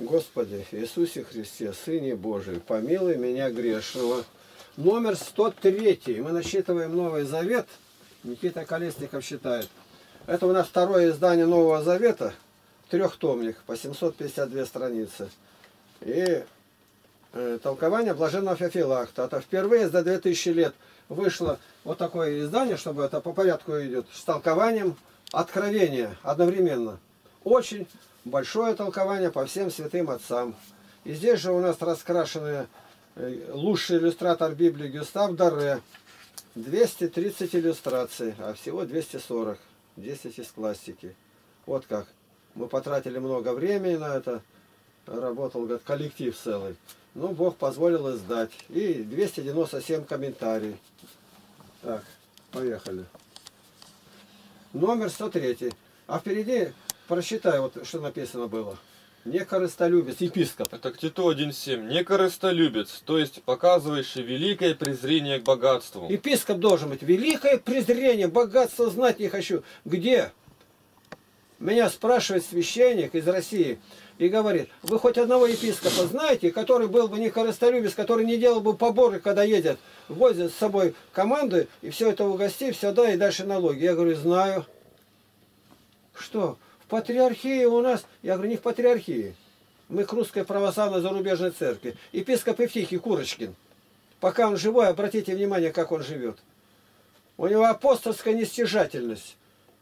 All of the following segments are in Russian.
Господи Иисусе Христе, Сыне Божий, помилуй меня грешного. Номер 103. Мы насчитываем Новый Завет. Никита Колесников считает. Это у нас второе издание Нового Завета. Трехтомник по 752 страницы. И толкование Блаженного Феофилакта. Это впервые за 2000 лет вышло вот такое издание, чтобы это по порядку идет, с толкованием Откровения одновременно. Очень большое толкование по всем святым отцам. И здесь же у нас раскрашенные лучший иллюстратор Библии Гюстав Дарре. 230 иллюстраций, а всего 240. 10 из классики. Вот как. Мы потратили много времени на это. Работал, говорит, коллектив целый. Ну, Бог позволил издать. И 297 комментариев. Так, поехали. Номер 103. А впереди, прочитай, вот что написано было. Некорыстолюбец, епископ. Это к Титу 1.7. Некорыстолюбец, то есть показывающий великое презрение к богатству. Епископ должен быть. Великое презрение, богатство знать не хочу. Где? Меня спрашивает священник из России и говорит, вы хоть одного епископа знаете, который был бы некорыстолюбец, который не делал бы поборы, когда едет, возят с собой команду, и все это угости, все да, и дальше налоги. Я говорю, знаю. Что? В патриархии у нас? Я говорю, не в патриархии. Мы к русской православной зарубежной церкви. Епископ Евтихий Курочкин. Пока он живой, обратите внимание, как он живет. У него апостольская нестяжательность.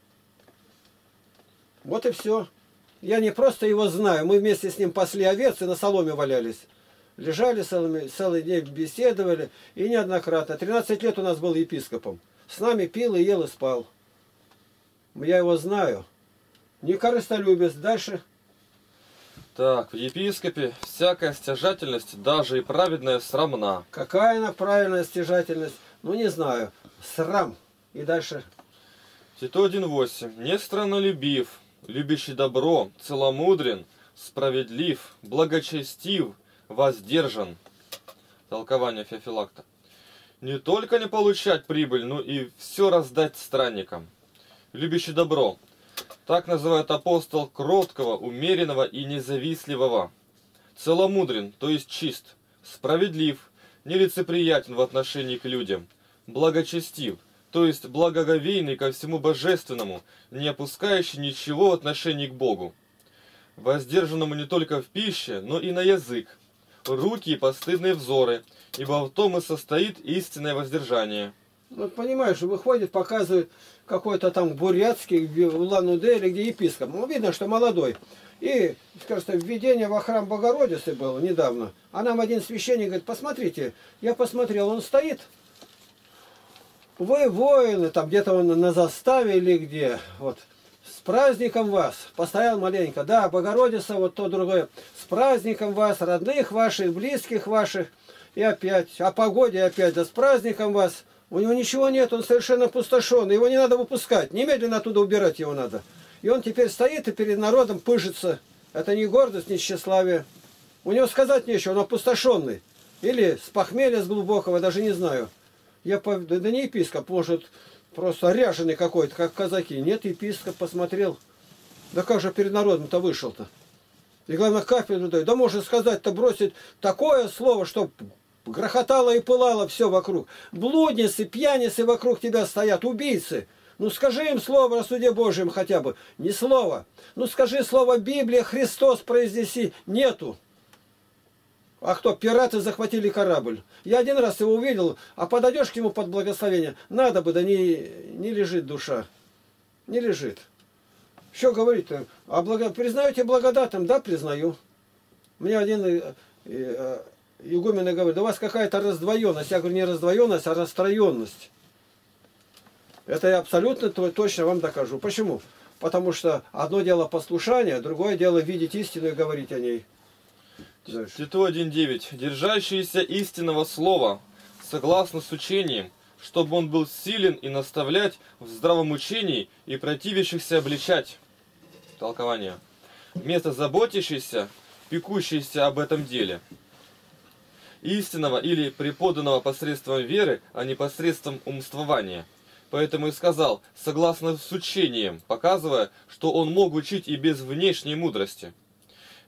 Вот и все. Я не просто его знаю. Мы вместе с ним пасли овец и на соломе валялись. Лежали целый день, беседовали. И неоднократно. 13 лет у нас был епископом. С нами пил и ел и спал. Я его знаю. Некорыстолюбец. Дальше. Так, в епископе всякая стяжательность, даже и праведная, срамна. Какая она правильная стяжательность? Ну, не знаю. Срам. И дальше. Титу 1.8. Не страннолюбив, любящий добро, целомудрен, справедлив, благочестив, воздержан. Толкование Феофилакта. Не только не получать прибыль, но и все раздать странникам. Любящий добро. Так называет апостол кроткого, умеренного и независливого. Целомудрен, то есть чист, справедлив, нелицеприятен в отношении к людям, благочестив, то есть благоговейный ко всему божественному, не опускающий ничего в отношении к Богу. Воздержанному не только в пище, но и на язык, руки и постыдные взоры, ибо в том и состоит истинное воздержание. Вот понимаешь, выходит, показывает какой-то там бурятский в Улан-Удэ или где епископ. Ну, видно, что молодой. И, кажется, введение во храм Богородицы было недавно. А нам один священник говорит, посмотрите, я посмотрел, он стоит. Вы воины, там где-то он на заставе или где. Вот. С праздником вас. Постоял маленько. Да, Богородица, вот то другое. С праздником вас, родных ваших, близких ваших. И опять, о погоде опять, да с праздником вас. У него ничего нет, он совершенно опустошенный. Его не надо выпускать. Немедленно оттуда убирать его надо. И он теперь стоит и перед народом пыжится. Это не гордость, не тщеславие. У него сказать нечего, он опустошенный. Или с похмелья, с глубокого, даже не знаю. Да не епископ, может, просто ряженый какой-то, как казаки. Нет, епископ посмотрел. Да как же перед народом-то вышел-то? И главное, кафедру дает. Да может сказать-то, бросить такое слово, что грохотало и пылало все вокруг. Блудницы, пьяницы вокруг тебя стоят, убийцы. Ну скажи им слово о суде Божьем хотя бы. Не слово. Ну скажи слово Библия, Христос произнеси. Нету. А кто? Пираты захватили корабль. Я один раз его увидел, а подойдешь к нему под благословение. Надо бы, да не лежит душа. Не лежит. Что говорить-то? А признаете благодатным? Да, признаю. Мне один игумен говорит, да у вас какая-то раздвоенность. Я говорю, не раздвоенность, а расстроенность. Это я абсолютно точно вам докажу. Почему? Потому что одно дело послушание, другое дело видеть истину и говорить о ней. Титу 1.9. Держащийся истинного слова, согласно с учением, чтобы он был силен и наставлять в здравом учении и противящихся обличать. Толкование. Вместо заботящийся, пекущийся об этом деле. Истинного или преподанного посредством веры, а не посредством умствования. Поэтому и сказал, согласно с учением, показывая, что он мог учить и без внешней мудрости.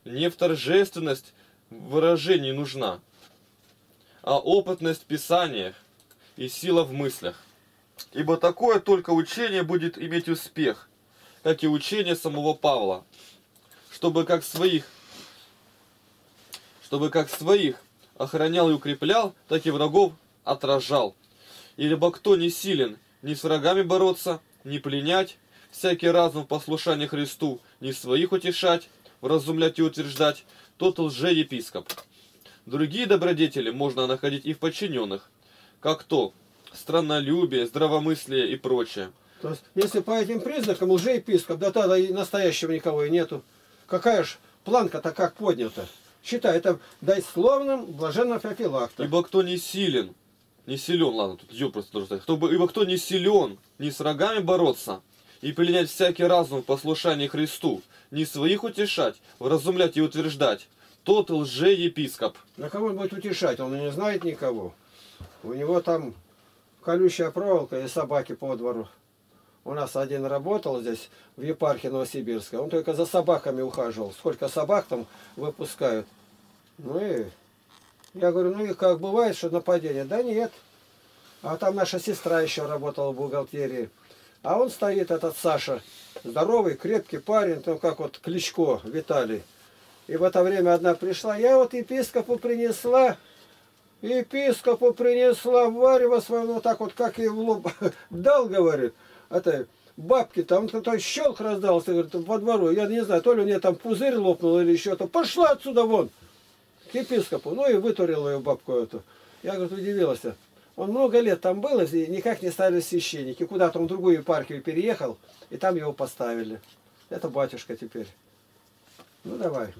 не в торжественность выражений нужна, а опытность в писаниях и сила в мыслях. Ибо такое только учение будет иметь успех, как и учение самого Павла, чтобы как своих охранял и укреплял, так и врагов отражал. Ибо кто не силен ни с врагами бороться, ни пленять, всякий разум в послушании Христу, ни своих утешать, вразумлять и утверждать, тот лжеепископ. Другие добродетели можно находить и в подчиненных, как то страннолюбие, здравомыслие и прочее. То есть, если по этим признакам лжеепископ, да тогда и настоящего никого и нету. Какая ж планка-то как поднята? Считай, это дословным блаженного Феофилакта. Ибо кто не силен, ладно, тут ее просто должен сказать. Ибо кто не силен, ни с врагами бороться, и пленять всякий разум в послушании Христу, ни своих утешать, вразумлять и утверждать, тот лжеепископ. На кого он будет утешать? Он не знает никого. У него там колючая проволока и собаки по двору. У нас один работал здесь, в епархии Новосибирской. Он только за собаками ухаживал. Сколько собак там выпускают. Ну и я говорю, ну и как бывает, что нападение? Да нет. А там наша сестра еще работала в бухгалтерии. А он стоит, этот Саша, здоровый, крепкий парень, ну как вот Кличко Виталий. И в это время одна пришла, я вот епископу принесла варево свое, вот так вот, как и в лоб дал, говорит. Это бабки, там кто-то щелк раздался, говорит, во двору. Я не знаю, то ли у нее там пузырь лопнул или что-то. Пошла отсюда вон к епископу. Ну и вытурила ее бабку эту. Я, говорит, удивилась. Он много лет там был, и никак не ставили священники. Куда-то он в другую епархию переехал, и там его поставили. Это батюшка теперь. Ну давай.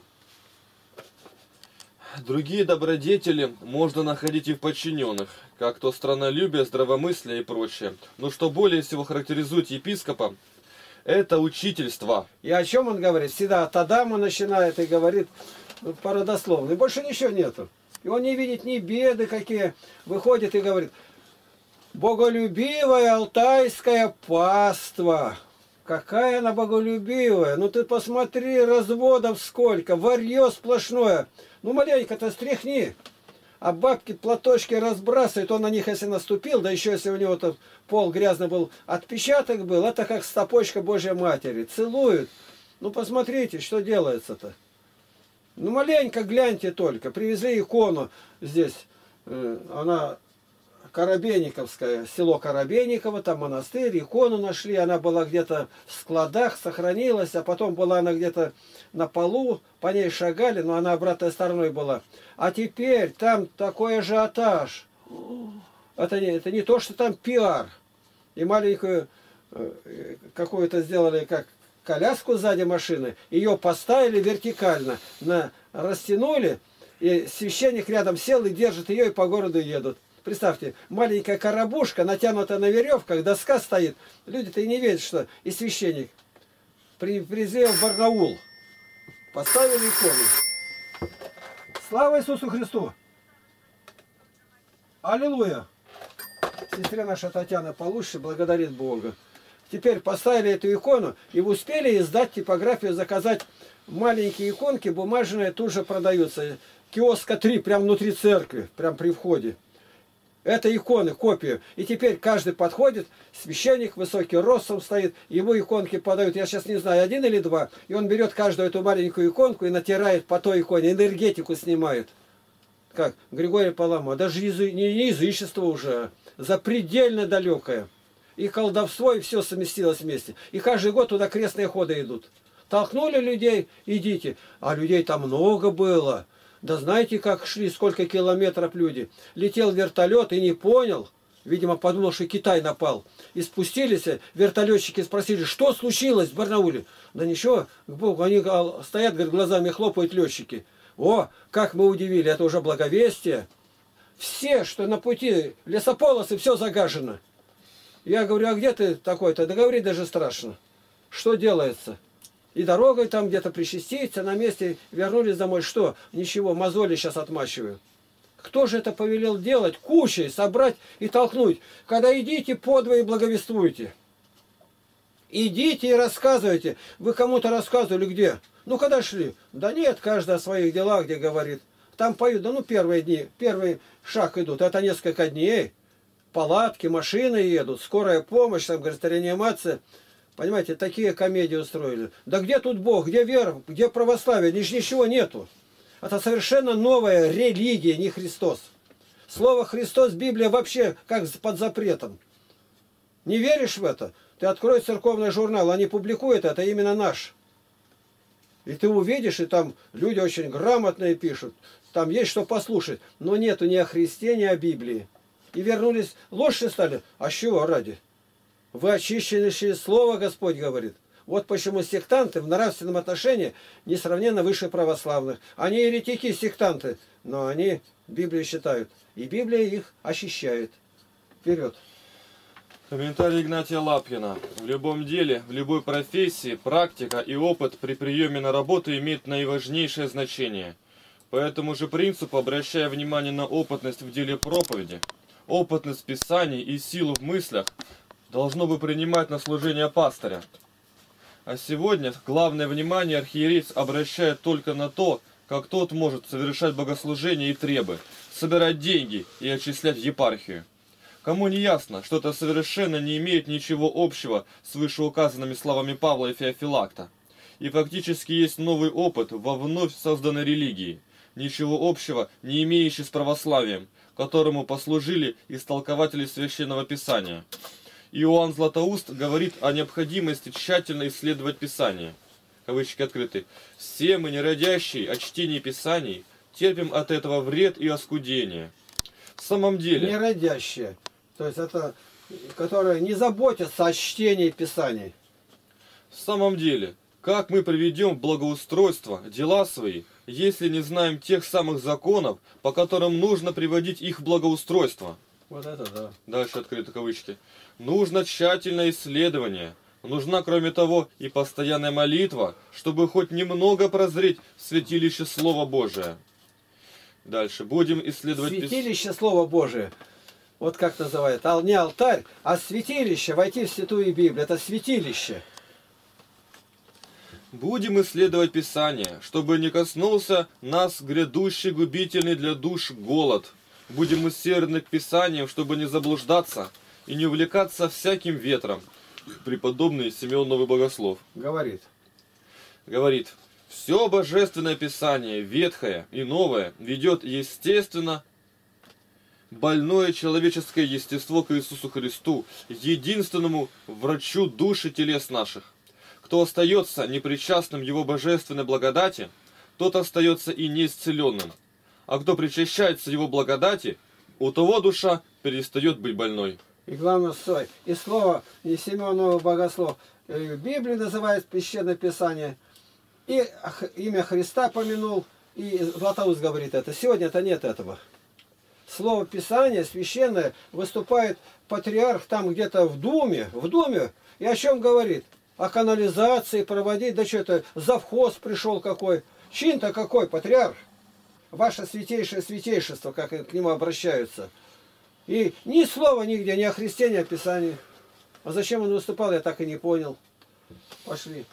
Другие добродетели можно находить и в подчиненных, как то страннолюбие, здравомыслие и прочее. Но что более всего характеризует епископа, это учительство. И о чем он говорит? Всегда от Адама начинает и говорит породословно. И больше ничего нету. И он не видит ни беды какие. Выходит и говорит, боголюбивая алтайская паства. Какая она боголюбивая. Ну ты посмотри, разводов сколько, варье сплошное. Ну маленько-то стряхни. А бабки платочки разбрасывают, он на них если наступил, да еще если у него-то пол грязный был, отпечаток был, это как стопочка Божьей Матери. Целуют. Ну посмотрите, что делается-то. Ну маленько гляньте только. Привезли икону здесь. Она Коробейниковская, село Коробейниково, там монастырь, икону нашли, она была где-то в складах, сохранилась, а потом была она где-то на полу, по ней шагали, но она обратной стороной была. А теперь там такой ажиотаж. Это не то, что там пиар. И маленькую какую-то сделали, как коляску сзади машины, ее поставили вертикально, растянули, и священник рядом сел и держит ее, и по городу едут. Представьте, маленькая коробушка, натянутая на веревках, доска стоит. Люди-то и не верят, что и священник. Привезли в Барнаул. Поставили икону. Слава Иисусу Христу! Аллилуйя! Сестре наша Татьяна получше благодарит Бога. Теперь поставили эту икону и успели издать типографию, заказать маленькие иконки, бумажные, тут же продаются. Киоска 3, прямо внутри церкви, прямо при входе. Это иконы, копию. И теперь каждый подходит, священник высокий ростом стоит, ему иконки подают, я сейчас не знаю, 1 или 2, и он берет каждую эту маленькую иконку и натирает по той иконе, энергетику снимает. Как Григорий Паламо, даже не язычество уже, запредельно далекое. И колдовство, и все совместилось вместе. И каждый год туда крестные ходы идут. Толкнули людей, идите. А людей там много было. Да знаете, как шли, сколько километров люди. Летел вертолет и не понял. Видимо, подумал, что Китай напал. И спустились, вертолетчики спросили, что случилось в Барнауле. Да ничего, к Богу, они стоят, говорят, глазами хлопают летчики. О, как мы удивили, это уже благовестие. Все, что на пути, лесополосы, все загажено. Я говорю, а где ты такой-то? Да говори, даже страшно. Что делается? И дорогой там где-то причаститься, на месте вернулись домой. Что? Ничего, мозоли сейчас отмачивают. Кто же это повелел делать? Кучей собрать и толкнуть. Когда идите подвое и благовествуйте. Идите и рассказывайте. Вы кому-то рассказывали где? Ну, когда шли? Да нет, каждый о своих делах, где говорит. Там поют, да ну первые дни, первый шаг идут, это несколько дней. Палатки, машины едут, скорая помощь, там, говорит, реанимация. Понимаете, такие комедии устроили. Да где тут Бог, где вера, где православие? Ничего нету. Это совершенно новая религия, не Христос. Слово Христос, Библия вообще как под запретом. Не веришь в это? Ты открой церковный журнал, они публикуют это, именно наш. И ты увидишь, и там люди очень грамотные пишут. Там есть что послушать. Но нету ни о Христе, ни о Библии. И вернулись, ложь стали. А чего ради? Вы очищены через Слово, Господь говорит. Вот почему сектанты в нравственном отношении несравненно выше православных. Они еретики, сектанты, но они Библию считают. И Библия их очищает. Вперед. Комментарий Игнатия Лапкина. В любом деле, в любой профессии, практика и опыт при приеме на работу имеют наиважнейшее значение. По этому же принципу, обращая внимание на опытность в деле проповеди, опытность Писаний и силу в мыслях, должно бы принимать на служение пастыря. А сегодня главное внимание архиерей обращает только на то, как тот может совершать богослужение и требы, собирать деньги и отчислять в епархию. Кому не ясно, что это совершенно не имеет ничего общего с вышеуказанными словами Павла и Феофилакта, и фактически есть новый опыт во вновь созданной религии, ничего общего не имеющий с православием, которому послужили истолкователи Священного Писания. Иоанн Златоуст говорит о необходимости тщательно исследовать Писание. Кавычки открыты. «Все мы, неродящие о чтении Писаний, терпим от этого вред и оскудение». В самом деле... Неродящие. То есть это, которые не заботятся о чтении Писаний. В самом деле, как мы приведем в благоустройство дела свои, если не знаем тех самых законов, по которым нужно приводить их в благоустройство? Вот это да. Дальше открыты кавычки. Нужно тщательное исследование. Нужна, кроме того, и постоянная молитва, чтобы хоть немного прозреть в святилище Слова Божия. Дальше. Будем исследовать... Святилище Слова Божие. Вот как называют. Не алтарь, а святилище. Войти в Святую Библию. Это святилище. Будем исследовать Писание, чтобы не коснулся нас грядущий губительный для душ голод. Будем усердны к Писаниям, чтобы не заблуждаться и не увлекаться всяким ветром. Преподобный Симеон Новый Богослов Говорит. Все Божественное Писание, ветхое и новое, ведет естественно больное человеческое естество к Иисусу Христу, единственному врачу души телес наших. Кто остается непричастным Его божественной благодати, тот остается и неисцеленным. А кто причащается Его благодати, у того душа перестает быть больной. И главное, стой. И слово не Симеонова Богослов. Библию называет Священное Писание. И имя Христа помянул. И Златоуст говорит это. Сегодня это нет этого. Слово Писание священное выступает патриарх там где-то в Думе. В Думе. И о чем говорит? О канализации проводить. Да что это, завхоз пришел какой. Чин-то какой, патриарх. Ваше святейшее святейшество, как к нему обращаются. И ни слова нигде, ни о Христе, ни о Писании. А зачем он выступал, я так и не понял. Пошли.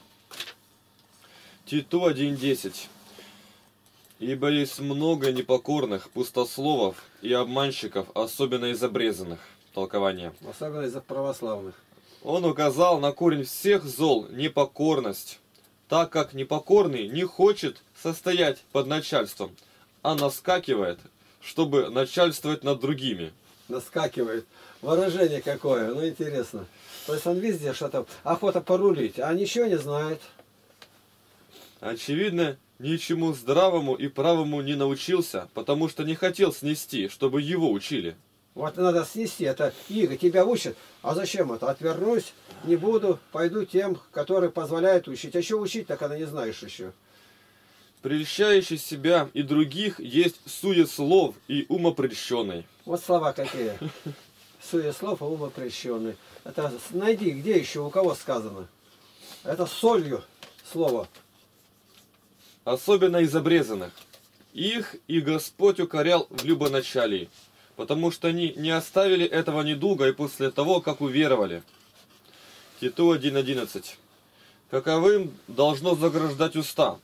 Титу 1.10. Ибо есть много непокорных, пустословов и обманщиков, особенно из обрезанных. Толкование. Особенно из православных. Он указал на корень всех зол – непокорность, так как непокорный не хочет состоять под начальством, а наскакивает, чтобы начальствовать над другими. Наскакивает. Выражение какое, ну интересно. То есть он везде что-то, охота порулить, а ничего не знает. Очевидно, ничему здравому и правому не научился, потому что не хотел снести, чтобы его учили. Вот надо снести, это Иго тебя учат. А зачем это? Отвернусь, не буду, пойду тем, которые позволяют учить. А что учить, так она не знаешь еще. Прельщающий себя и других есть суеслов и умопрельщенный. Вот слова какие. Суеслов и умопрельщенный. Это найди, где еще, у кого сказано. Это солью слово. Особенно из обрезанных. Их и Господь укорял в любоначалии, потому что они не оставили этого недуга и после того, как уверовали. Титу 1.11. Каковым должно заграждать уста.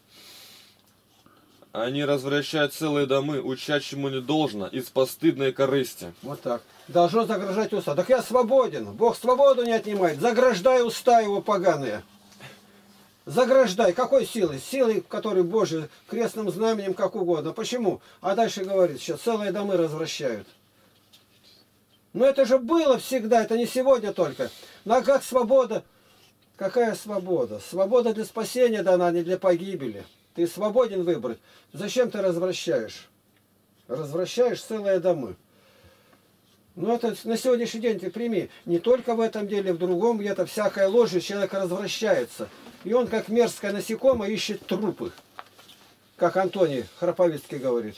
Они развращают целые домы, учащему не должно, из постыдной корысти. Вот так. Должно заграждать уста. Так я свободен. Бог свободу не отнимает. Заграждай уста его поганые. Заграждай. Какой силой? Силой, которой Божий, крестным знаменем, как угодно. Почему? А дальше говорит, сейчас целые домы развращают. Но это же было всегда, это не сегодня только. Ну а как свобода? Какая свобода? Свобода для спасения дана, не для погибели. Ты свободен выбрать. Зачем ты развращаешь? Развращаешь целые домы. Ну это на сегодняшний день ты прими. Не только в этом деле, в другом где-то всякая ложь, человек развращается. И он, как мерзкое насекомое, ищет трупы. Как Антоний Храповицкий говорит.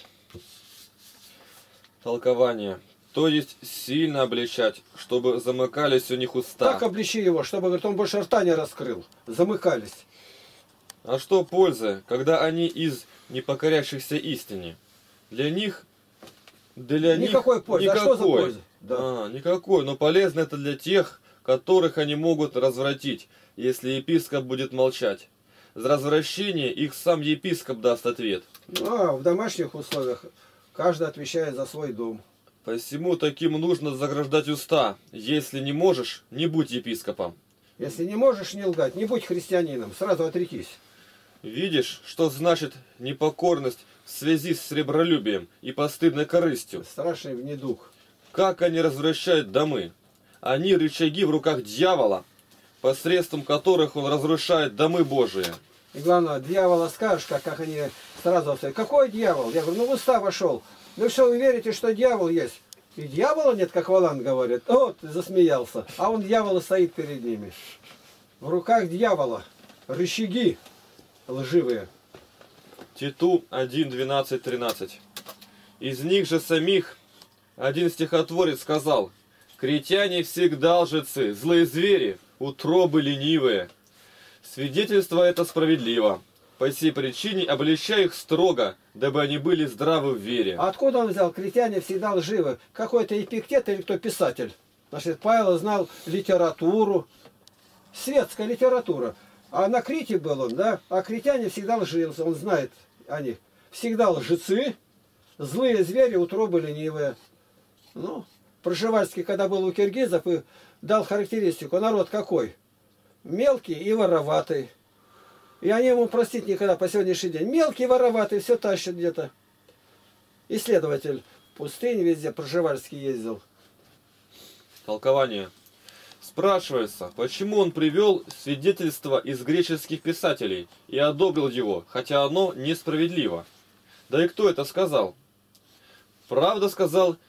Толкование. То есть сильно обличать, чтобы замыкались у них уста. Так обличи его, чтобы, говорит, он больше рта не раскрыл. Замыкались. А что пользы, когда они из непокорящихся истине? Для них... Никакой пользы. А что за польза? Да. Никакой, но полезно это для тех, которых они могут развратить, если епископ будет молчать. За развращение их сам епископ даст ответ. А в домашних условиях каждый отвечает за свой дом. Посему таким нужно заграждать уста. Если не можешь, не будь епископом. Если не можешь не лгать, не будь христианином, сразу отрекись. Видишь, что значит непокорность в связи с сребролюбием и постыдной корыстью? Страшный внедух. Как они развращают домы? Они рычаги в руках дьявола, посредством которых он разрушает домы Божии. И главное, дьявола скажешь, как они сразу говорят, какой дьявол? Я говорю, ну в уста вошел. Ну что, вы верите, что дьявол есть? И дьявола нет, как Валан говорит. Вот, засмеялся. А он дьявол стоит перед ними. В руках дьявола рычаги лживые. Титу 1, 12, 13. Из них же самих один стихотворец сказал: «Критяне всегда лжецы, злые звери, утробы ленивые». Свидетельство это справедливо. По сей причине обличай их строго, дабы они были здравы в вере. А откуда он взял? Критяне всегда лживы. Какой-то Эпиктет или кто писатель? Значит, Павел знал литературу, светская литература. А на Крите был он, да? А критяне всегда лживы, он знает о них. Всегда лжецы, злые звери, утробы ленивые. Ну, Пржевальский, когда был у киргизов, и дал характеристику. Народ какой? Мелкий и вороватый. И они ему простить никогда по сегодняшний день. Мелкий, вороватый, все тащит где-то. Исследователь пустынь везде, Пржевальский ездил. Толкование. Спрашивается, почему он привел свидетельство из греческих писателей и одобрил его, хотя оно несправедливо? Да и кто это сказал? Правда сказал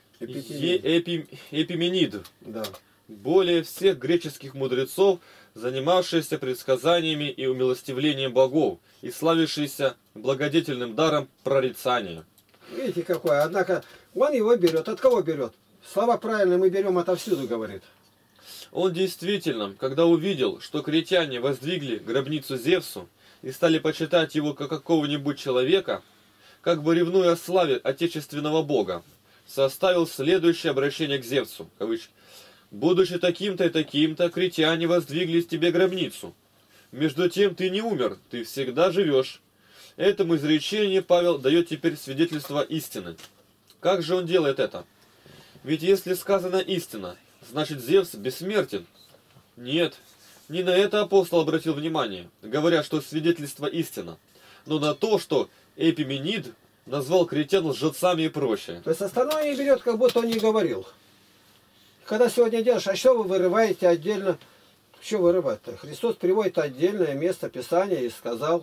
Эпименид. Да. Более всех греческих мудрецов, занимавшийся предсказаниями и умилостивлением богов, и славившийся благодетельным даром прорицания. Видите, какое. Однако он его берет. От кого берет? Слова правильные мы берем отовсюду, говорит. Он действительно, когда увидел, что критяне воздвигли гробницу Зевсу и стали почитать его как какого-нибудь человека, как бы ревнуя о славе отечественного бога, составил следующее обращение к Зевсу, кавычки: «Будучи таким-то и таким-то, критяне воздвигли тебе гробницу. Между тем ты не умер, ты всегда живешь». Этому изречению Павел дает теперь свидетельство истины. Как же он делает это? Ведь если сказано истина, значит Зевс бессмертен. Нет, не на это апостол обратил внимание, говоря, что свидетельство истина, но на то, что Эпименид назвал критян лжецами и прочее. То есть остальное не берет, как будто он не говорил. Когда сегодня делаешь, а что вы вырываете отдельно? Что вырывать-то? Христос приводит отдельное место Писания и сказал.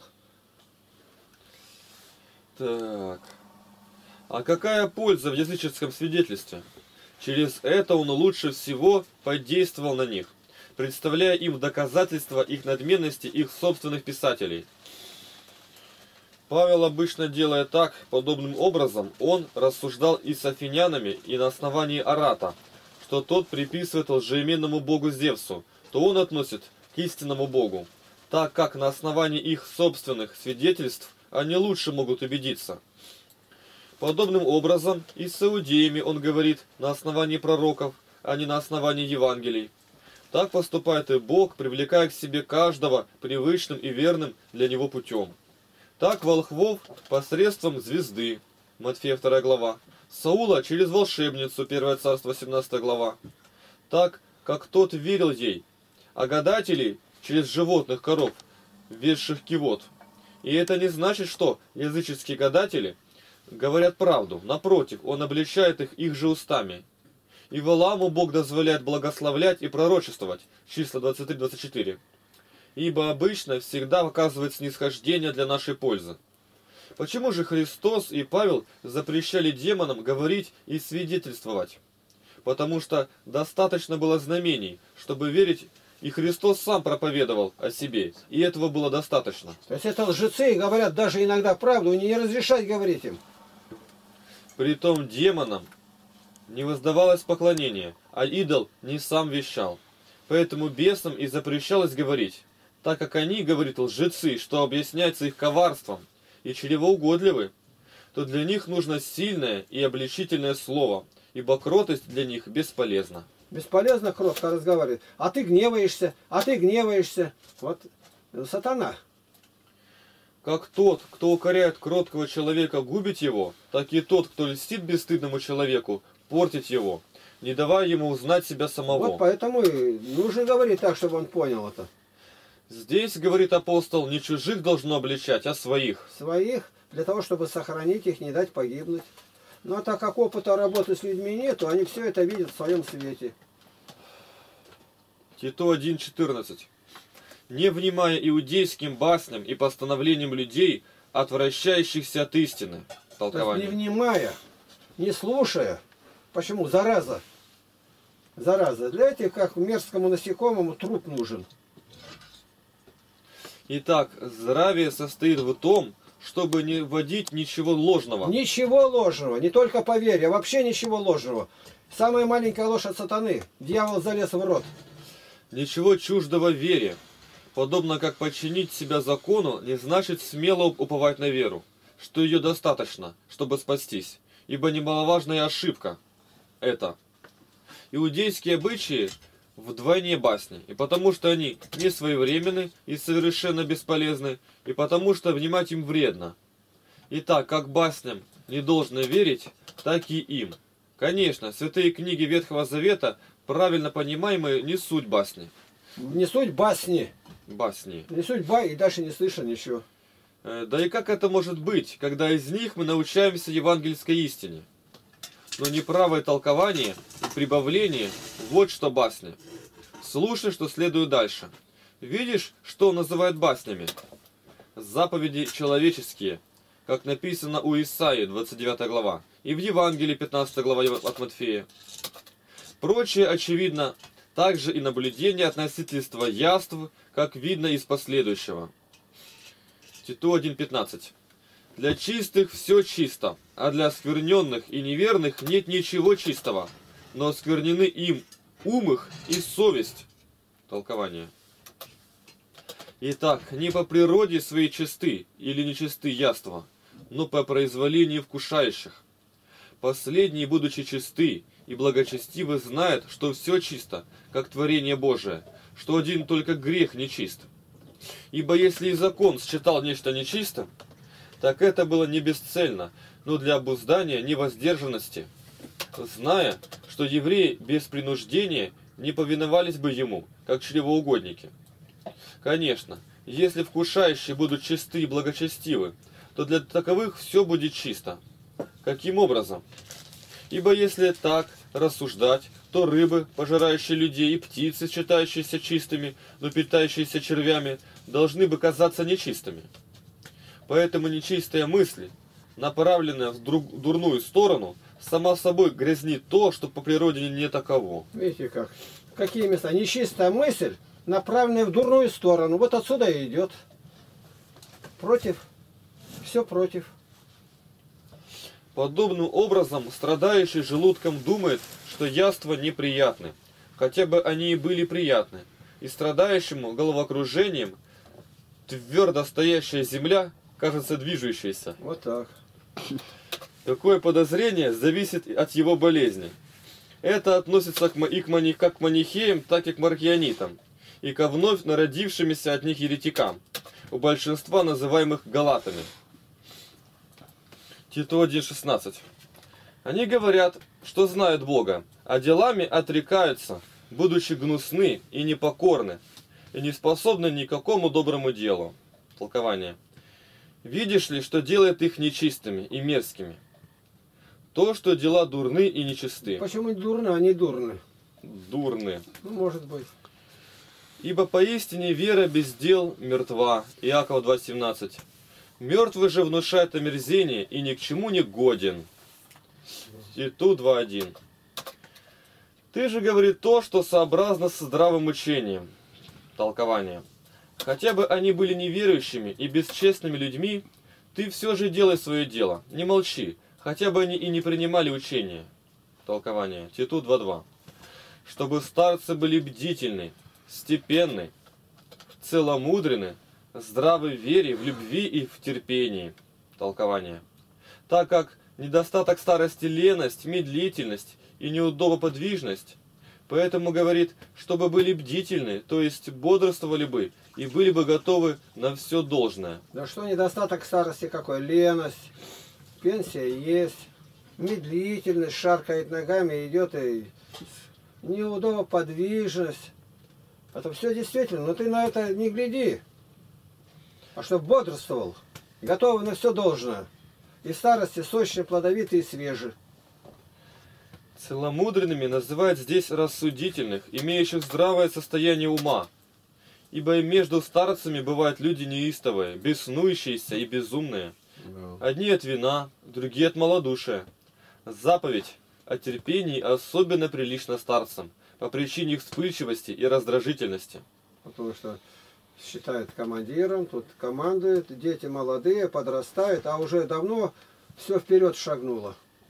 Так. А какая польза в языческом свидетельстве? Через это он лучше всего подействовал на них, представляя им доказательства их надменности их собственных писателей. Павел обычно делая так, подобным образом, он рассуждал и с афинянами, и на основании Арата, что тот приписывает лжеименному богу Зевсу, то он относит к истинному богу, так как на основании их собственных свидетельств они лучше могут убедиться. Подобным образом и с иудеями он говорит на основании пророков, а не на основании Евангелий. Так поступает и Бог, привлекая к себе каждого привычным и верным для него путем. Так волхвов посредством звезды, Матфея 2 глава, Саула через волшебницу, 1 Царство 17 глава, так, как тот верил ей, а гадателей через животных коров, ведших кивот. И это не значит, что языческие гадатели говорят правду. Напротив, он обличает их же устами. И Валааму Бог дозволяет благословлять и пророчествовать. Числа 23-24. Ибо обычно всегда оказывает снисхождение для нашей пользы. Почему же Христос и Павел запрещали демонам говорить и свидетельствовать? Потому что достаточно было знамений, чтобы верить, и Христос сам проповедовал о себе, и этого было достаточно. То есть это лжецы и говорят даже иногда правду, и не разрешать говорить им. Притом демонам не воздавалось поклонение, а идол не сам вещал. Поэтому бесам и запрещалось говорить, так как они, говорит, лжецы, что объясняется их коварством, и чревоугодливы, то для них нужно сильное и обличительное слово, ибо кротость для них бесполезна. Бесполезно кротко разговаривать. А ты гневаешься, а ты гневаешься. Вот сатана. Как тот, кто укоряет кроткого человека, губит его, так и тот, кто льстит бесстыдному человеку, портит его, не давая ему узнать себя самого. Вот поэтому и нужно говорить так, чтобы он понял это. Здесь, говорит апостол, не чужих должно обличать, а своих. Своих, для того, чтобы сохранить их, не дать погибнуть. Но так как опыта работы с людьми нет, то они все это видят в своем свете. Тито 1.14. Не внимая иудейским басням и постановлениям людей, отвращающихся от истины. Толкование. То есть не внимая, не слушая. Почему? Зараза. Зараза. Для этих, как мерзкому насекомому, труп нужен. Итак, здравие состоит в том, чтобы не вводить ничего ложного. Ничего ложного, не только по вере, а вообще ничего ложного. Самая маленькая ложь от сатаны. Дьявол залез в рот. Ничего чуждого вере. Подобно как подчинить себя закону, не значит смело уповать на веру, что ее достаточно, чтобы спастись. Ибо немаловажная ошибка это. Иудейские обычаи вдвойне басни, и потому что они не своевременны и совершенно бесполезны, и потому что внимать им вредно. Итак, как басням не должно верить, так и им. Конечно, святые книги Ветхого Завета, правильно понимаемые, не суть басни. Не суть басни. Басни. Не суть бай, и дальше не слышно ничего. Да и как это может быть, когда из них мы научаемся евангельской истине? Но неправое толкование и прибавление – вот что басня. Слушай, что следует дальше. Видишь, что он называет баснями? Заповеди человеческие, как написано у Исаии, 29 глава, и в Евангелии, 15 глава от Матфея. Прочее, очевидно, также и наблюдение относительства яств, как видно из последующего. Тито 1.15. Для чистых все чисто, а для оскверненных и неверных нет ничего чистого, но осквернены им ум их и совесть. Толкование. Итак, не по природе своей чисты или нечисты яства, но по произволению вкушающих. Последние, будучи чисты и благочестивы, знают, что все чисто, как творение Божие, что один только грех нечист. Ибо если и закон считал нечто нечистым, так это было не бесцельно, но для обуздания невоздержанности, зная, что евреи без принуждения не повиновались бы ему, как чревоугодники. Конечно, если вкушающие будут чисты и благочестивы, то для таковых все будет чисто. Каким образом? Ибо если так рассуждать, то рыбы, пожирающие людей, и птицы, считающиеся чистыми, но питающиеся червями, должны бы казаться нечистыми. Поэтому нечистая мысль, направленная в дурную сторону, сама собой грязнит то, что по природе не таково. Видите как? Какие места? Нечистая мысль, направленная в дурную сторону. Вот отсюда и идет. Против. Все против. Подобным образом страдающий желудком думает, что яства неприятны, хотя бы они и были приятны, и страдающему головокружением твердо стоящая земля кажется движущейся. Вот так. Такое подозрение зависит от его болезни. Это относится как к манихеям, так и к маркионитам, и ко вновь народившимися от них еретикам, у большинства называемых галатами. Титу 1:16. Они говорят, что знают Бога, а делами отрекаются, будучи гнусны и непокорны, и не способны ни к какому доброму делу. Толкование. Видишь ли, что делает их нечистыми и мерзкими? То, что дела дурны и нечисты. Почему дурны, а не дурны? Дурны. Ну, может быть. Ибо поистине вера без дел мертва. Иакова 2:17. Мертвый же внушает омерзение и ни к чему не годен. Титу 2:1. Ты же говорит то, что сообразно с здравым учением. Толкование. Хотя бы они были неверующими и бесчестными людьми, ты все же делай свое дело, не молчи, хотя бы они и не принимали учения. Толкование. Титу 2:2. Чтобы старцы были бдительны, степенны, целомудрены, здравы в вере, в любви и в терпении. Толкование. Так как недостаток старости леность, медлительность и неудобоподвижность, поэтому говорит, чтобы были бдительны, то есть бодрствовали бы и были бы готовы на все должное. Да что недостаток старости какой? Леность, пенсия есть, медлительность, шаркает ногами, идет и неудобоподвижность. Это все действительно, но ты на это не гляди. А чтобы бодрствовал, готовы на все должное. И старости сочные, плодовитые и свежие. Целомудренными называют здесь рассудительных, имеющих здравое состояние ума. Ибо и между старцами бывают люди неистовые, беснующиеся и безумные. Одни от вина, другие от малодушия. Заповедь о терпении особенно прилична старцам, по причине их вспыльчивости и раздражительности. Потому что считают командиром, тут командует, дети молодые, подрастают, а уже давно все вперед шагнуло.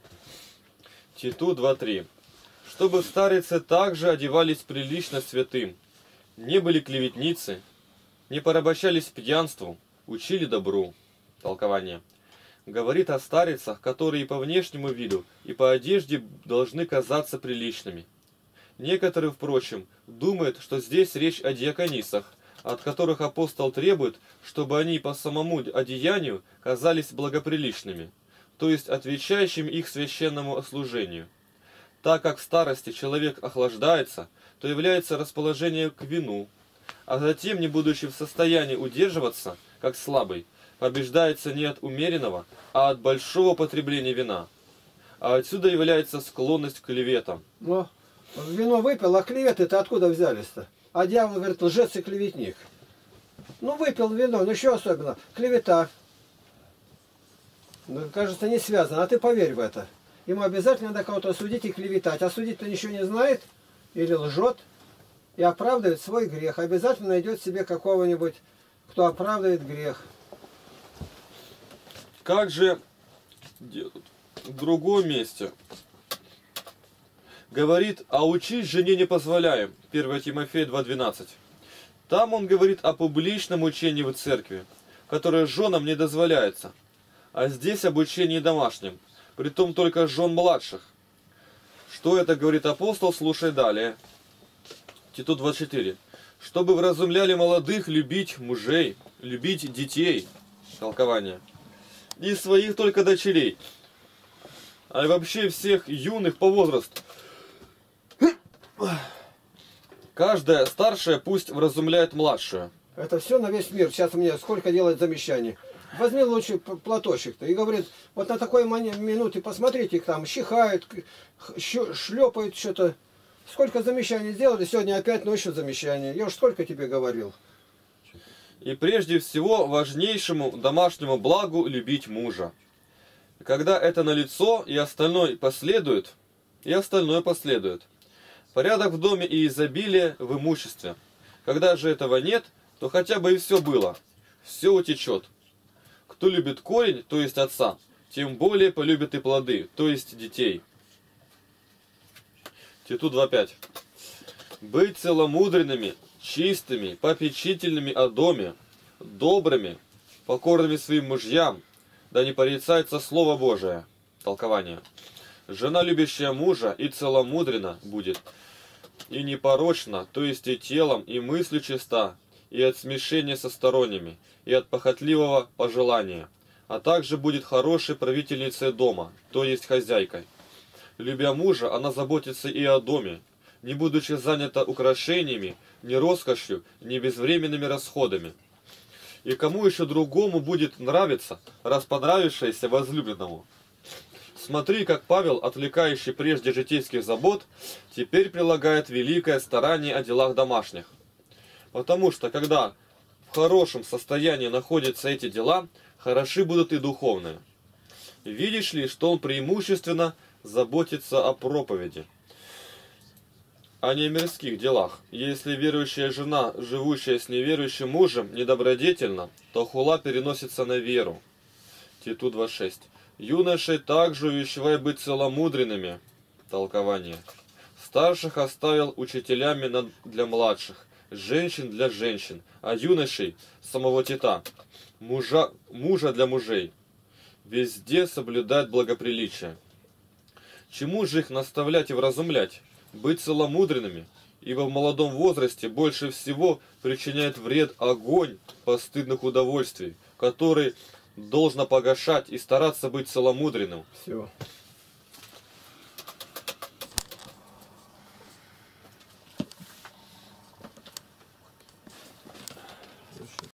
Титу 2:3. Чтобы старицы также одевались прилично святым, не были клеветницы, не порабощались пьянству, учили добру. Толкование. Говорит о старицах, которые и по внешнему виду, и по одежде должны казаться приличными. Некоторые, впрочем, думают, что здесь речь о диаконисах, от которых апостол требует, чтобы они по самому одеянию казались благоприличными, то есть отвечающим их священному служению. Так как в старости человек охлаждается, то является расположение к вину, а затем, не будучи в состоянии удерживаться, как слабый, побеждается не от умеренного, а от большого потребления вина. А отсюда является склонность к клеветам. Но вино выпил, а клеветы-то откуда взялись-то? А дьявол говорит, лжец и клеветник. Ну, выпил вино, ну еще особенно, клевета. Ну, кажется, не связано, а ты поверь в это. Ему обязательно надо кого-то судить и клеветать. А судить-то ничего не знает, или лжет, и оправдывает свой грех. Обязательно найдет себе какого-нибудь, кто оправдывает грех. Как же в другом месте говорит, а учить жене не позволяем, 1 Тимофея 2:12. Там он говорит о публичном учении в церкви, которое женам не дозволяется, а здесь об учении домашнем, притом только жен младших. Что это говорит апостол, слушай далее. Титу 2:4. Чтобы вразумляли молодых любить мужей, любить детей. Толкование. Не своих только дочерей, а и вообще всех юных по возрасту. Каждая старшая пусть вразумляет младшую. Это все на весь мир. Сейчас мне сколько делает замечаний. Возьми лучше платочек-то. И говорит, вот на такой минуте посмотрите, их там чихают, шлепают что-то. Сколько замечаний сделали, сегодня опять ночью замечания. Я уж сколько тебе говорил. И прежде всего важнейшему домашнему благу любить мужа. Когда это налицо, и остальное последует, Порядок в доме и изобилие в имуществе. Когда же этого нет, то хотя бы и все было. Все утечет. Кто любит корень, то есть отца, тем более полюбит и плоды, то есть детей. Титу 2:5. Быть целомудренными, чистыми, попечительными о доме, добрыми, покорными своим мужьям, да не порицается Слово Божие. Толкование. Жена, любящая мужа, и целомудрена будет, и непорочна, то есть и телом, и мыслью чиста, и от смешения со сторонними, и от похотливого пожелания, а также будет хорошей правительницей дома, то есть хозяйкой. Любя мужа, она заботится и о доме, не будучи занята украшениями, ни роскошью, ни безвременными расходами. И кому еще другому будет нравиться, раз понравившееся возлюбленному? Смотри, как Павел, отвлекающий прежде житейских забот, теперь прилагает великое старание о делах домашних. Потому что, когда в хорошем состоянии находятся эти дела, хороши будут и духовные. Видишь ли, что он преимущественно заботится о проповеди, а не о мирских делах. Если верующая жена, живущая с неверующим мужем, недобродетельна, то хула переносится на веру. Титу 2.6. Юношей также увещевай быть целомудренными. Толкование. Старших оставил учителями для младших, женщин для женщин, а юношей самого Тита, мужа для мужей. Везде соблюдать благоприличие. Чему же их наставлять и вразумлять? Быть целомудренными, ибо в молодом возрасте больше всего причиняет вред огонь постыдных удовольствий, который должно погашать и стараться быть целомудренным. Все.